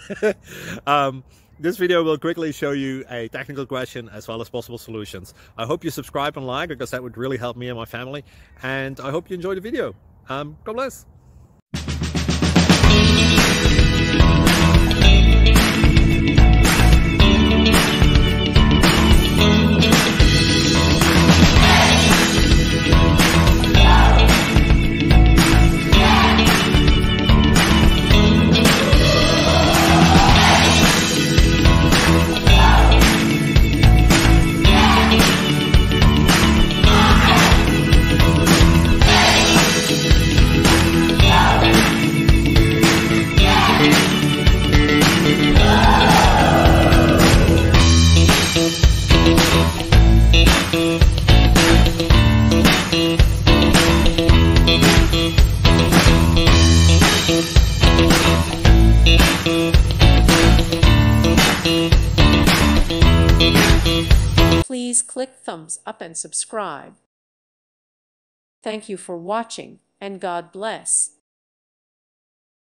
This video will quickly show you a technical question as well as possible solutions. I hope you subscribe and like, because that would really help me and my family. And I hope you enjoy the video. God bless. Please click thumbs up and subscribe. Thank you for watching, and God bless.